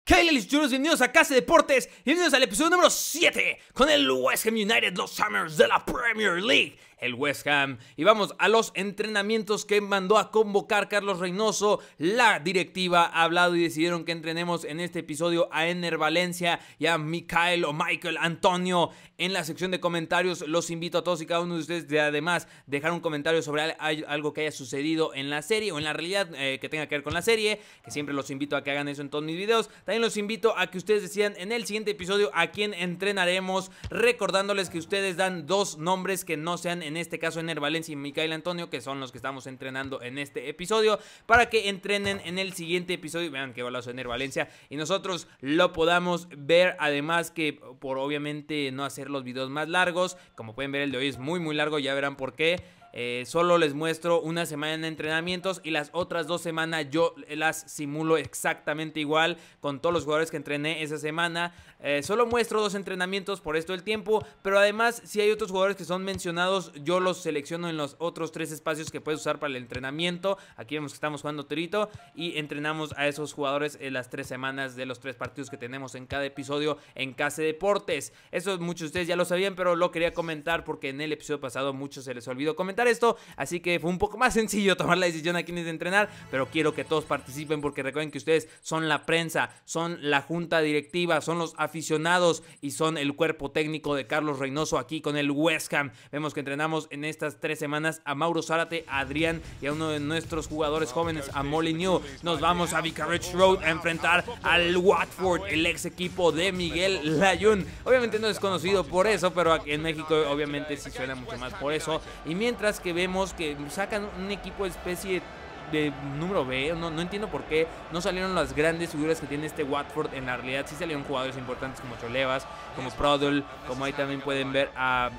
Bienvenidos a Casa Deportes y bienvenidos al episodio número 7 con el West Ham United, los Hammers de la Premier League. El West Ham, y vamos a los entrenamientos que mandó a convocar Carlos Reynoso. La directiva ha hablado y decidieron que entrenemos en este episodio a Enner Valencia y a Michael Antonio. En la sección de comentarios los invito a todos y cada uno de ustedes de además dejar un comentario sobre algo que haya sucedido en la serie o en la realidad que tenga que ver con la serie, que siempre los invito a que hagan eso en todos mis videos. También los invito a que ustedes decidan en el siguiente episodio a quién entrenaremos, recordándoles que ustedes dan dos nombres que no sean, en este caso, Enner Valencia y Michael Antonio, que son los que estamos entrenando en este episodio, para que entrenen en el siguiente episodio. Vean qué golazo de Enner Valencia y nosotros lo podamos ver. Además que por obviamente no hacer los videos más largos, como pueden ver el de hoy es muy largo, ya verán por qué. Solo les muestro una semana de entrenamientos y las otras 2 semanas yo las simulo exactamente igual con todos los jugadores que entrené esa semana. Solo muestro 2 entrenamientos por esto del tiempo, pero además si hay otros jugadores que son mencionados, yo los selecciono en los otros 3 espacios que puedes usar para el entrenamiento. Aquí vemos que estamos jugando Torito y entrenamos a esos jugadores en las 3 semanas de los 3 partidos que tenemos en cada episodio en Casa Deportes. Eso muchos de ustedes ya lo sabían, pero lo quería comentar porque en el episodio pasado muchos se les olvidó comentar esto, así que fue un poco más sencillo tomar la decisión a quienes de entrenar, pero quiero que todos participen porque recuerden que ustedes son la prensa, son la junta directiva, son los aficionados y son el cuerpo técnico de Carlos Reynoso aquí con el West Ham. Vemos que entrenamos en estas 3 semanas a Mauro Zárate, a Adrián y a uno de nuestros jugadores jóvenes, a Molineux. Nos vamos a Vicarage Road a enfrentar al Watford, el ex equipo de Miguel Layún. Obviamente no es conocido por eso, pero aquí en México obviamente sí suena mucho más por eso. Y mientras que vemos que sacan un equipo de especie de número B, no entiendo por qué no salieron las grandes figuras que tiene este Watford. En la realidad sí salieron jugadores importantes como Cholevas, como Prodl, como ahí también pueden ver a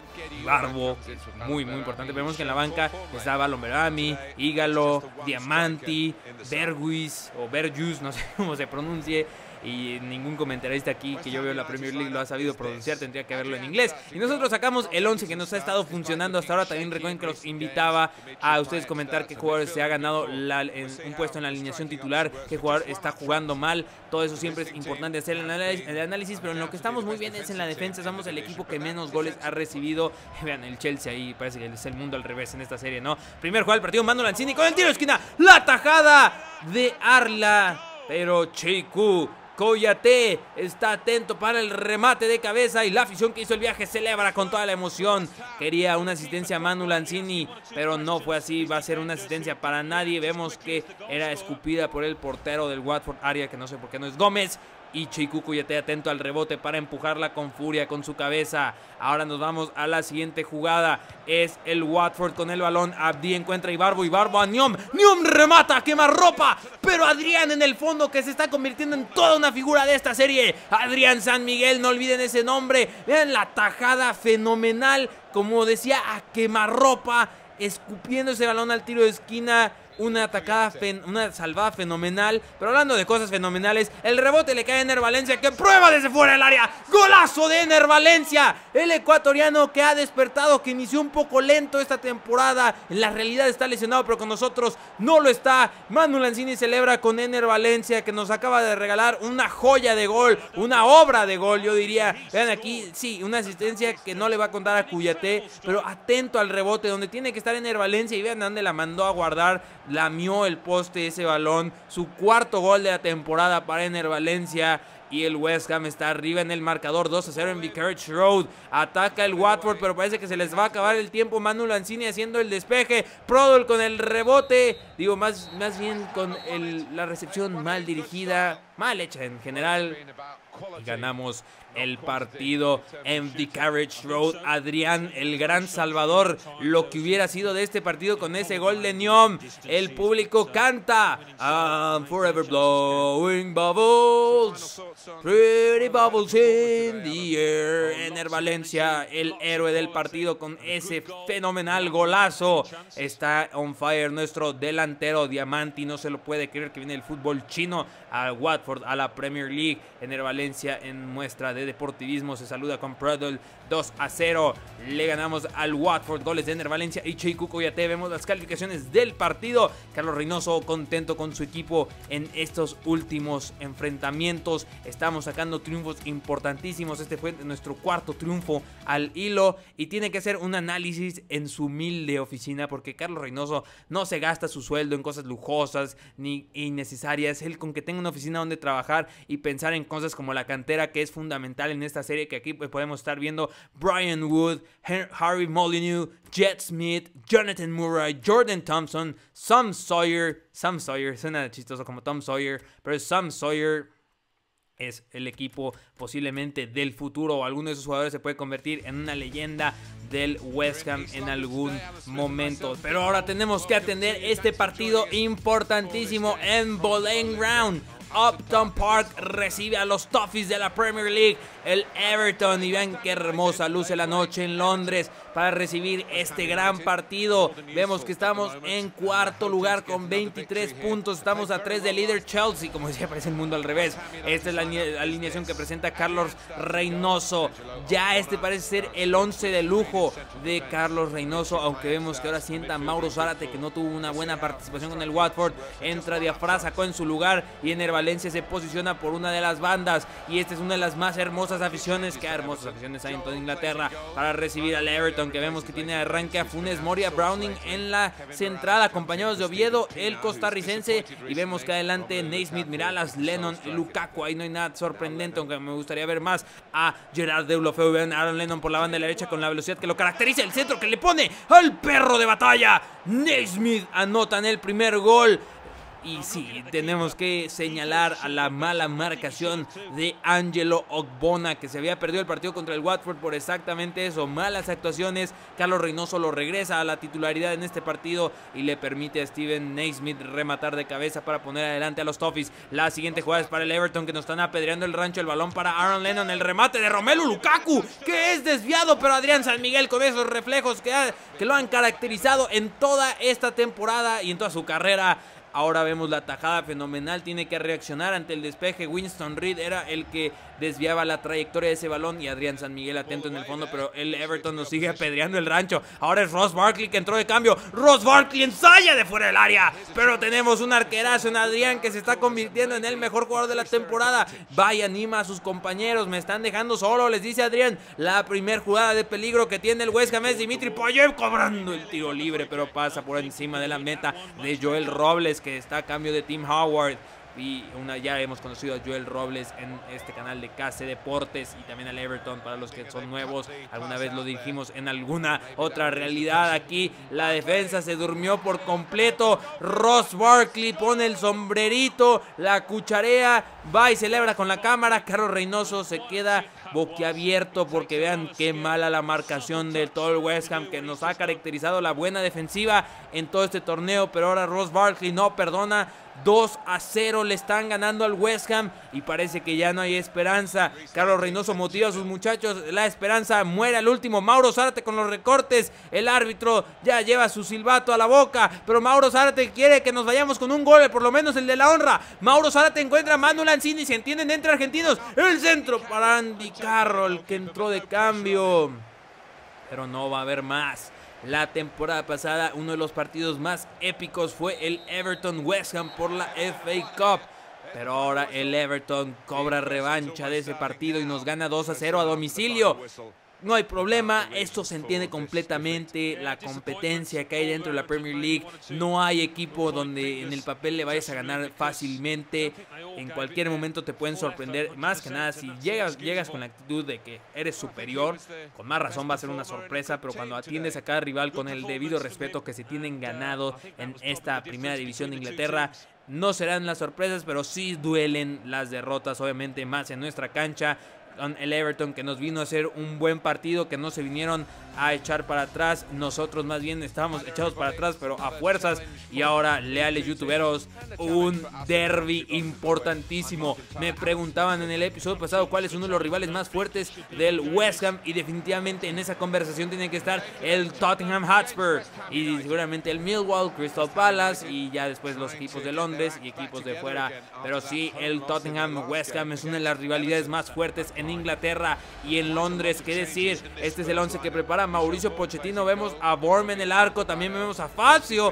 Barbo, que es muy importante. Vemos que en la banca estaba Lomberami, Ígalo, Diamanti, Berguis o Berjus, no sé cómo se pronuncie. Y ningún comentarista aquí que yo veo en la Premier League lo ha sabido pronunciar, tendría que verlo en inglés. Y nosotros sacamos el 11 que nos ha estado funcionando hasta ahora. También recuerden que los invitaba a ustedes comentar qué jugador se ha ganado un puesto en la alineación titular, qué jugador está jugando mal. Todo eso siempre es importante hacer el análisis, pero en lo que estamos muy bien es en la defensa. Somos el equipo que menos goles ha recibido. Vean, el Chelsea ahí parece que es el mundo al revés en esta serie, ¿no? Primer juego del partido, Manu Lanzini con el tiro de esquina, la tajada de Arla, pero Cheikhou Kouyaté está atento para el remate de cabeza y la afición que hizo el viaje celebra con toda la emoción. Quería una asistencia a Manu Lanzini, pero no fue así. Va a ser una asistencia para nadie. Vemos que era escupida por el portero del Watford Aria, que no sé por qué no es Gómez. Y Cheikhou Kouyaté atento al rebote para empujarla con furia con su cabeza. Ahora nos vamos a la siguiente jugada. Es el Watford con el balón. Abdi encuentra a Ibarbo a Niom. Niom remata, quemarropa. Pero Adrián en el fondo, que se está convirtiendo en toda una figura de esta serie. Adrián San Miguel, no olviden ese nombre. Vean la tajada fenomenal. Como decía, a quemarropa, escupiendo ese balón al tiro de esquina. Una salvada fenomenal. Pero hablando de cosas fenomenales, el rebote le cae a Enner Valencia, que prueba desde fuera del área. ¡Golazo de Enner Valencia! El ecuatoriano que ha despertado, que inició un poco lento esta temporada. En la realidad está lesionado, pero con nosotros no lo está. Manu Lanzini celebra con Enner Valencia, que nos acaba de regalar una joya de gol, una obra de gol, yo diría. Vean aquí, sí, una asistencia que no le va a contar a Kouyaté, pero atento al rebote, donde tiene que estar Enner Valencia. Y vean dónde la mandó a guardar. Lamió el poste ese balón. Su 4º gol de la temporada para Enner Valencia. Y el West Ham está arriba en el marcador, 2-0 en Vicarage Road. Ataca el Watford, pero parece que se les va a acabar el tiempo. Manu Lanzini haciendo el despeje. Prodl con el rebote. Digo, más bien con la recepción mal dirigida, mal hecha en general. Y ganamos el partido en Vicarage Road. Adrián, el gran salvador, lo que hubiera sido de este partido con ese gol de Niom. El público canta I'm forever blowing bubbles, pretty bubbles in the air. Enner Valencia, el héroe del partido, con ese fenomenal golazo. Está on fire nuestro delantero Diamanti, no se lo puede creer que viene el fútbol chino a Watford Watford a la Premier League. Ener Valencia, en muestra de deportivismo, se saluda con Prudhoe. 2-0 le ganamos al Watford, goles de Ener Valencia y Cheikhou Kouyaté. Vemos las calificaciones del partido. Carlos Reynoso contento con su equipo en estos últimos enfrentamientos. Estamos sacando triunfos importantísimos. Este fue nuestro cuarto triunfo al hilo y tiene que hacer un análisis en su humilde oficina, porque Carlos Reynoso no se gasta su sueldo en cosas lujosas ni innecesarias. Él, con que tenga una oficina donde trabajar y pensar en cosas como la cantera, que es fundamental en esta serie, que aquí podemos estar viendo Brian Wood, Harry Molyneux, Jet Smith, Jonathan Murray, Jordan Thompson, Sam Sawyer, suena chistoso como Tom Sawyer, pero Sam Sawyer es el equipo posiblemente del futuro, o alguno de esos jugadores se puede convertir en una leyenda del West Ham en algún momento. Pero ahora tenemos que atender este partido importantísimo en Boleyn Ground. Upton Park recibe a los Toffees de la Premier League, el Everton, y vean qué hermosa luce la noche en Londres para recibir este gran partido. Vemos que estamos en cuarto lugar con 23 puntos, estamos a 3 del líder Chelsea. Como decía, parece el mundo al revés. Esta es la alineación que presenta Carlos Reynoso. Ya este parece ser el 11 de lujo de Carlos Reynoso, aunque vemos que ahora sienta a Mauro Zárate, que no tuvo una buena participación con el Watford. Entra Diafra, sacó en su lugar, y Ener Valencia se posiciona por una de las bandas, y esta es una de las más hermosas aficiones. Que hermosas aficiones hay en toda Inglaterra para recibir al Everton, que vemos que tiene arranque a Funes Mori, a Browning en la central, acompañados de Oviedo, el costarricense, y vemos que adelante Naismith, Miralas, Lennon y Lukaku. Ahí no hay nada sorprendente, aunque me gustaría ver más a Gerard Deulofeu. Vean a Aaron Lennon por la banda de la derecha con la velocidad que lo caracteriza, el centro que le pone al perro de batalla. Naismith anotan el primer gol. Y sí, tenemos que señalar a la mala marcación de Angelo Ogbonna, que se había perdido el partido contra el Watford por exactamente eso, malas actuaciones. Carlos Reynoso lo regresa a la titularidad en este partido y le permite a Steven Naismith rematar de cabeza para poner adelante a los Toffees. La siguiente jugada es para el Everton, que nos están apedreando el rancho. El balón para Aaron Lennon, el remate de Romelu Lukaku, que es desviado, pero Adrián San Miguel, con esos reflejos que lo han caracterizado en toda esta temporada y en toda su carrera. Ahora vemos la tajada fenomenal, tiene que reaccionar ante el despeje. Winston Reid era el que desviaba la trayectoria de ese balón, y Adrián San Miguel atento en el fondo, pero el Everton nos sigue apedreando el rancho. Ahora es Ross Barkley que entró de cambio. Ross Barkley ensaya de fuera del área, pero tenemos un arquerazo en Adrián, que se está convirtiendo en el mejor jugador de la temporada. Vaya, anima a sus compañeros, me están dejando solo, les dice Adrián. La primer jugada de peligro que tiene el West Ham es Dimitri Payet cobrando el tiro libre, pero pasa por encima de la meta de Joel Robles, que está a cambio de Tim Howard. Y ya hemos conocido a Joel Robles en este canal de KC Deportes, y también al Everton para los que son nuevos. Alguna vez lo dirigimos en alguna otra realidad. Aquí la defensa se durmió por completo. Ross Barkley pone el sombrerito, la cucharea, va y celebra con la cámara. Carlos Reynoso se queda boquiabierto, porque vean qué mala la marcación de todo el West Ham, que nos ha caracterizado la buena defensiva en todo este torneo. Pero ahora Ross Barkley no perdona. 2-0 le están ganando al West Ham y parece que ya no hay esperanza. Carlos Reynoso motiva a sus muchachos, la esperanza muere al último. Mauro Zárate con los recortes, el árbitro ya lleva su silbato a la boca, pero Mauro Zárate quiere que nos vayamos con un gol, por lo menos el de la honra. Mauro Zárate encuentra a Manu Lanzini, se entienden entre argentinos, el centro para Andy Carroll, que entró de cambio, pero no va a haber más. La temporada pasada uno de los partidos más épicos fue el Everton West Ham por la FA Cup, pero ahora el Everton cobra revancha de ese partido y nos gana 2-0 a domicilio. No hay problema, esto se entiende completamente, la competencia que hay dentro de la Premier League. No hay equipo donde en el papel le vayas a ganar fácilmente. En cualquier momento te pueden sorprender. Más que nada, si llegas con la actitud de que eres superior, con más razón va a ser una sorpresa. Pero cuando atiendes a cada rival con el debido respeto que se tienen ganado en esta primera división de Inglaterra, no serán las sorpresas, pero sí duelen las derrotas, obviamente más en nuestra cancha. Con el Everton, que nos vino a hacer un buen partido, que no se vinieron a echar para atrás. Nosotros más bien estábamos echados para atrás, pero a fuerzas. Y ahora, leales youtuberos, un derby importantísimo. Me preguntaban en el episodio pasado cuál es uno de los rivales más fuertes del West Ham, y definitivamente en esa conversación tiene que estar el Tottenham Hotspur y seguramente el Millwall, Crystal Palace y ya después los equipos de Londres y equipos de fuera. Pero sí, el Tottenham West Ham es una de las rivalidades más fuertes en Inglaterra y en Londres. ¿Qué decir? Este es el 11 que prepara Mauricio Pochettino. Vemos a Borm en el arco, también vemos a Fazio.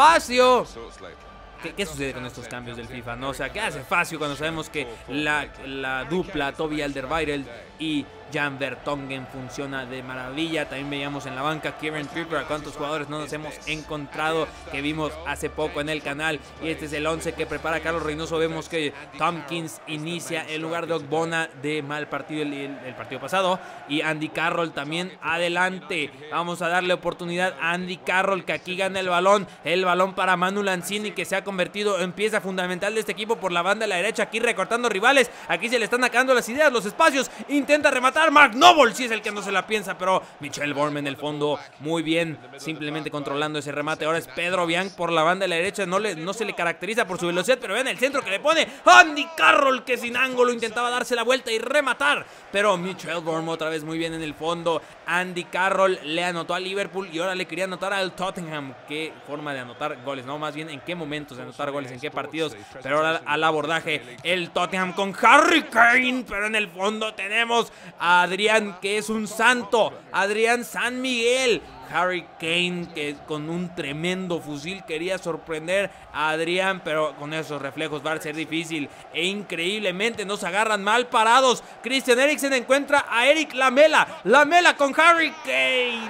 ¿Qué sucede con estos cambios del FIFA, no? O sea, ¿qué hace Fazio cuando sabemos que la dupla Toby Alderweireld y Jan Vertonghen funciona de maravilla? También veíamos en la banca Kieran Trippier. A cuántos jugadores no nos hemos encontrado que vimos hace poco en el canal. Y este es el 11 que prepara Carlos Reynoso. Vemos que Tompkins inicia en lugar de Ogbonna de mal partido el partido pasado, y Andy Carroll también adelante. Vamos a darle oportunidad a Andy Carroll, que aquí gana el balón para Manu Lanzini, que se ha convertido en pieza fundamental de este equipo por la banda de la derecha, aquí recortando rivales. Aquí se le están acabando las ideas, los espacios. Intenta rematar Mark Noble, si es el que no se la piensa, pero Michel Vorm en el fondo, muy bien, simplemente controlando ese remate. Ahora es Pedro Bianc por la banda de la derecha, no se le caracteriza por su velocidad, pero vean el centro que le pone Andy Carroll, que sin ángulo intentaba darse la vuelta y rematar, pero Michel Vorm otra vez muy bien en el fondo. Andy Carroll le anotó a Liverpool y ahora le quería anotar al Tottenham. Qué forma de anotar goles, no, más bien en qué momentos de anotar goles, en qué partidos. Pero ahora al abordaje el Tottenham con Harry Kane, pero en el fondo tenemos a Adrián, que es un santo, Adrián San Miguel. Harry Kane, que con un tremendo fusil quería sorprender a Adrián, pero con esos reflejos va a ser difícil. E increíblemente nos agarran mal parados. Christian Eriksen encuentra a Eric Lamela. Lamela con Harry Kane.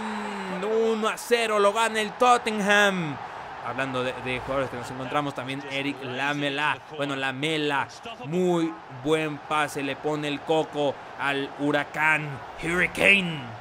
1-0 lo gana el Tottenham. Hablando de jugadores que nos encontramos, también Eric Lamela. Bueno, Lamela, muy buen pase, le pone el coco al huracán Hurricane.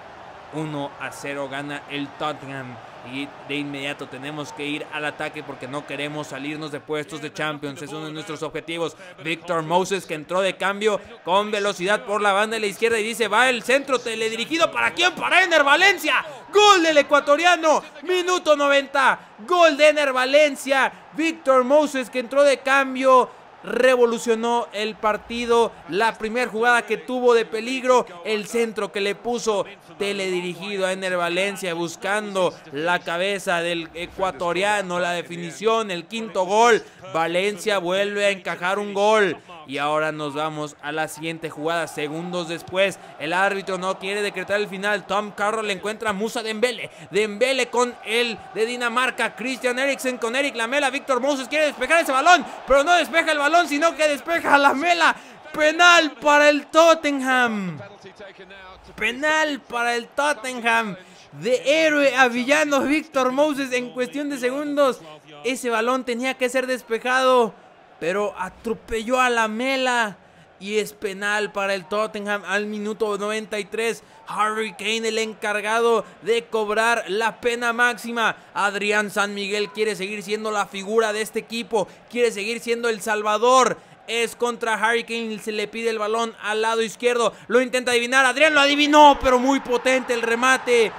1-0 gana el Tottenham. Y de inmediato tenemos que ir al ataque porque no queremos salirnos de puestos de Champions. Es uno de nuestros objetivos. Victor Moses, que entró de cambio con velocidad por la banda de la izquierda y dice, va el centro teledirigido. ¿Para quién? Para Ener Valencia. Gol del ecuatoriano. Minuto 90. Gol de Ener Valencia. Victor Moses, que entró de cambio, revolucionó el partido. La primera jugada que tuvo de peligro, el centro que le puso teledirigido a Ener Valencia, buscando la cabeza del ecuatoriano, la definición, el quinto gol. Valencia vuelve a encajar un gol. Y ahora nos vamos a la siguiente jugada. Segundos después, el árbitro no quiere decretar el final. Tom Carroll encuentra a Musa Dembele. Dembele con el de Dinamarca. Christian Eriksen con Eric Lamela. Victor Moses quiere despejar ese balón, pero no despeja el balón, sino que despeja a Lamela. Penal para el Tottenham. Penal para el Tottenham. De héroe a villano Victor Moses en cuestión de segundos. Ese balón tenía que ser despejado, pero atropelló a Lamela y es penal para el Tottenham al minuto 93. Harry Kane, el encargado de cobrar la pena máxima. Adrián San Miguel quiere seguir siendo la figura de este equipo, quiere seguir siendo el salvador. Es contra Harry Kane, se le pide el balón al lado izquierdo, lo intenta adivinar, Adrián lo adivinó, pero muy potente el remate.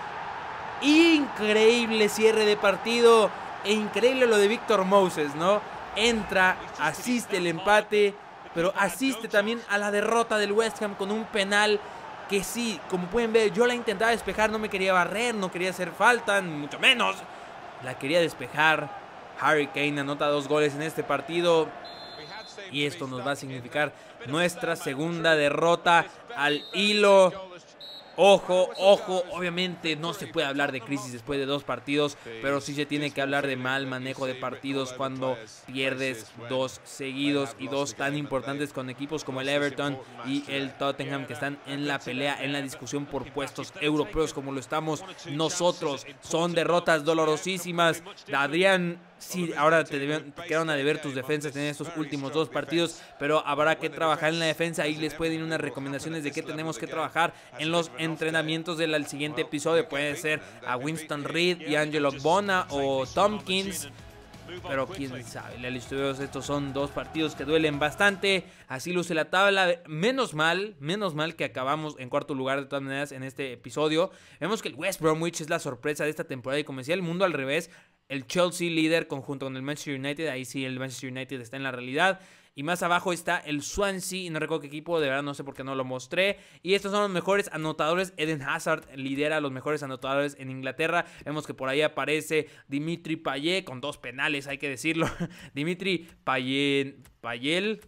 Increíble cierre de partido e increíble lo de Victor Moses, ¿no? Entra, asiste el empate, pero asiste también a la derrota del West Ham con un penal que sí, como pueden ver, yo la intentaba despejar, no me quería barrer, no quería hacer falta, ni mucho menos. La quería despejar. Harry Kane anota 2 goles en este partido y esto nos va a significar nuestra segunda derrota al hilo. Ojo, ojo, obviamente no se puede hablar de crisis después de 2 partidos, pero sí se tiene que hablar de mal manejo de partidos cuando pierdes 2 seguidos y 2 tan importantes con equipos como el Everton y el Tottenham, que están en la pelea, en la discusión por puestos europeos como lo estamos nosotros. Son derrotas dolorosísimas. Adrián, sí, ahora te quedaron a deber tus defensas en estos últimos 2 partidos, pero habrá que trabajar en la defensa y les pueden ir unas recomendaciones de qué tenemos que trabajar en los entrenamientos del siguiente episodio. Puede ser a Winston Reid y Angelo Ogbonna o Tompkins. pero quién sabe, la Listuberos, estos son dos partidos que duelen bastante. Así luce la tabla. Menos mal que acabamos en cuarto lugar de todas maneras en este episodio. Vemos que el West Bromwich es la sorpresa de esta temporada y como decía, el mundo al revés. El Chelsea líder conjunto con el Manchester United, ahí sí el Manchester United está en la realidad. Y más abajo está el Swansea, y no recuerdo qué equipo, de verdad no sé por qué no lo mostré. Y estos son los mejores anotadores. Eden Hazard lidera a los mejores anotadores en Inglaterra. Vemos que por ahí aparece Dimitri Payet con 2 penales, hay que decirlo. Dimitri Payal,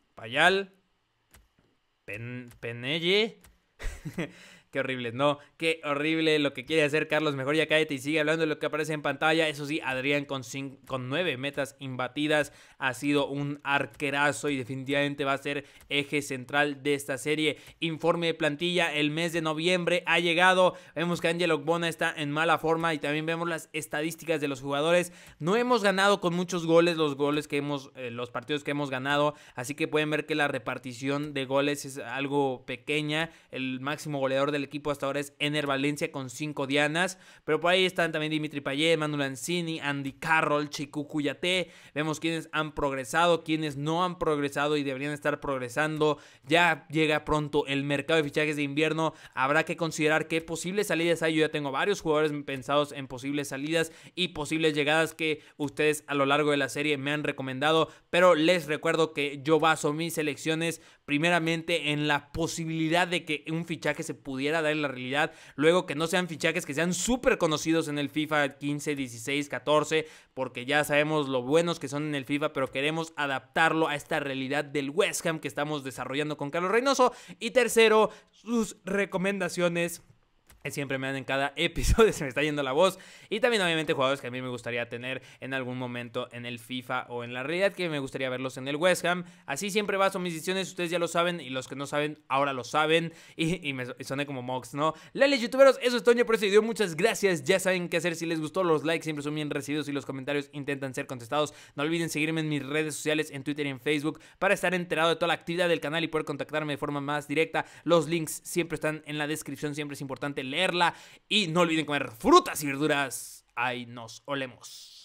Penelle. Qué horrible, no, qué horrible lo que quiere hacer Carlos. Mejor ya cállate y sigue hablando de lo que aparece en pantalla. Eso sí, Adrián con 9 metas imbatidas ha sido un arquerazo y definitivamente va a ser eje central de esta serie. Informe de plantilla, el mes de noviembre ha llegado. Vemos que Angelo Ogbonna está en mala forma y también vemos las estadísticas de los jugadores. No hemos ganado con muchos goles los partidos que hemos ganado, así que pueden ver que la repartición de goles es algo pequeña. El máximo goleador del equipo hasta ahora es Ener Valencia con 5 dianas, pero por ahí están también Dimitri Payet, Manu Lanzini, Andy Carroll, Cheikhou Kouyaté. Vemos quienes han progresado, quienes no han progresado y deberían estar progresando. Ya llega pronto el mercado de fichajes de invierno, habrá que considerar qué posibles salidas hay. Yo ya tengo varios jugadores pensados en posibles salidas y posibles llegadas que ustedes a lo largo de la serie me han recomendado, pero les recuerdo que yo baso mis selecciones primeramente en la posibilidad de que un fichaje se pudiera dar en la realidad, luego que no sean fichajes que sean súper conocidos en el FIFA 15, 16, 14, porque ya sabemos lo buenos que son en el FIFA, pero queremos adaptarlo a esta realidad del West Ham que estamos desarrollando con Carlos Reynoso. Y tercero, sus recomendaciones que siempre me dan en cada episodio, se me está yendo la voz. Y también obviamente jugadores que a mí me gustaría tener en algún momento en el FIFA o en la realidad, que me gustaría verlos en el West Ham. Así siempre baso mis decisiones, ustedes ya lo saben, y los que no saben, ahora lo saben. Y me soné como Mox, ¿no? Lales youtuberos, eso es todo por este video, muchas gracias. Ya saben qué hacer si les gustó, los likes siempre son bien recibidos y los comentarios intentan ser contestados. No olviden seguirme en mis redes sociales, en Twitter y en Facebook, para estar enterado de toda la actividad del canal y poder contactarme de forma más directa. Los links siempre están en la descripción, siempre es importante leerla y no olviden comer frutas y verduras. Ahí nos olemos.